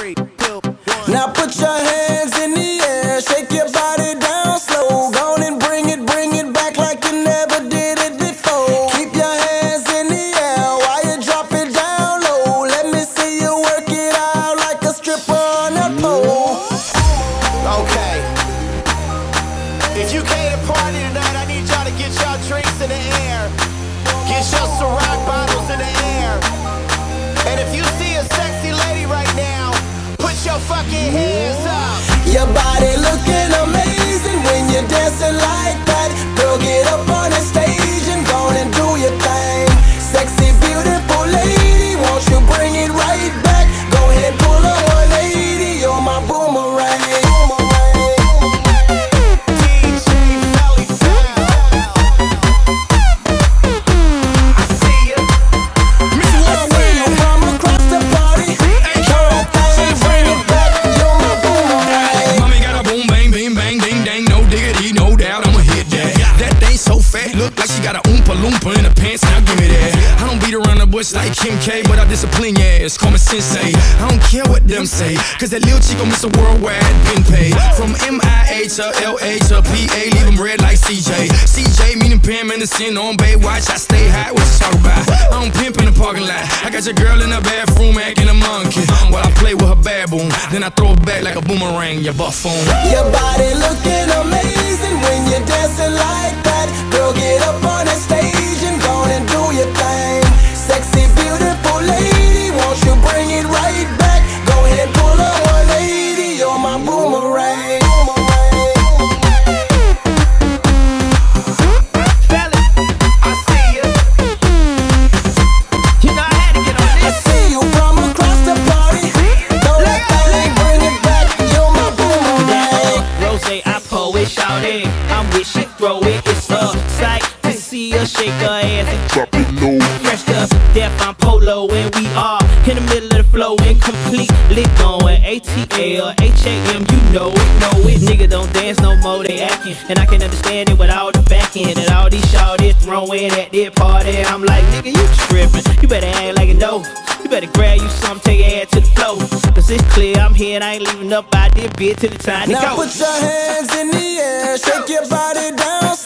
Now put your hands in the air, shake your body down slow. Go on and bring it back like you never did it before. Keep your hands in the air while you drop it down low. Let me see you work it out like a stripper on a pole. Okay. If you came to party tonight, I need y'all to get y'all drinks in the air. Get your Ciroc bottles in the air. And if you see a sexy lady right now, put your fucking hands up. Your body looking amazing when you're dancing like that. Girl, get up on the stage and go on and do your thing. Sexy, beautiful lady, won't you bring it right back? Go ahead, pull a 180, you're my boomerang. DJ Melly Sound. I see ya. I see you from across the party. Show that thing, bring it back, you're my boomerang. Mommy got a boom, bang, bing, bang, ding, dang, no diggity, no doubt, I'ma hit that. That thing so fat, look like she got a oompa loompa in her pants, now give me that. I don't beat around the bush like Kim K, but I discipline your ass, call me sensei. I don't care what them say, cause that little chico Mr. Worldwide been paid. From MIA to LA to PA, leave them red like CJ. CJ meaning Pam Anderson on Baywatch, I stay high, what you talk about? I don't pimp in the parking lot, I got your girl in the bathroom acting a monkey. While I play with her baboon, then I throw it back like a boomerang, you buffoon. Your body looking amazing when you're dancing like that. Girl, get up on the stage and go on and do your thing. Sexy, beautiful lady, won't you bring it right back? Go ahead, pull a 180, you're my boomerang. Fellas, I see ya. You know I had to get on I this. see you from across the party. Throw that thing, bring it back, you're my boomerang. Rose, I pull it, shout it. I'm with she throw it. It's a sight to see her shake her ass and drop it low. Fresh up, death, I'm polo, and we are in the middle of the flow, incompletely going. ATL, HAM, you know it. Nigga don't dance no more, they acting, and I can understand it with all the back end and all these shawties throwing at their party. I'm like, nigga, you tripping. You better act like you know. You better grab you something, take your ass to the floor. Cause it's clear I'm here and I ain't leaving up out there, bitch, till the time to Now go. put your hands in the air, shake your body down